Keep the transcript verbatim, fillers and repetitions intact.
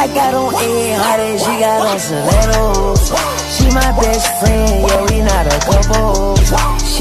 I got on eight hundred, she got on stilettos. She my best friend, yeah, we not a couple.